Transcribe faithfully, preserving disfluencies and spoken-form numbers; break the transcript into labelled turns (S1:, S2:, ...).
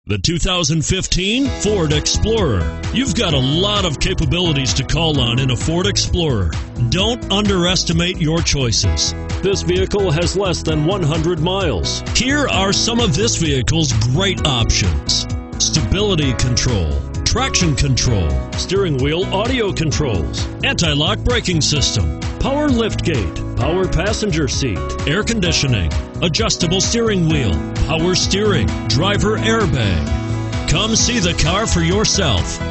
S1: The two thousand fifteen Ford Explorer. You've got a lot of capabilities to call on in a Ford Explorer. Don't underestimate your choices. This vehicle has less than one hundred miles. Here are some of this vehicle's great options: stability control, traction control, steering wheel audio controls, anti-lock braking system, power liftgate, power passenger seat, air conditioning, adjustable steering wheel, power steering, driver airbag. Come see the car for yourself.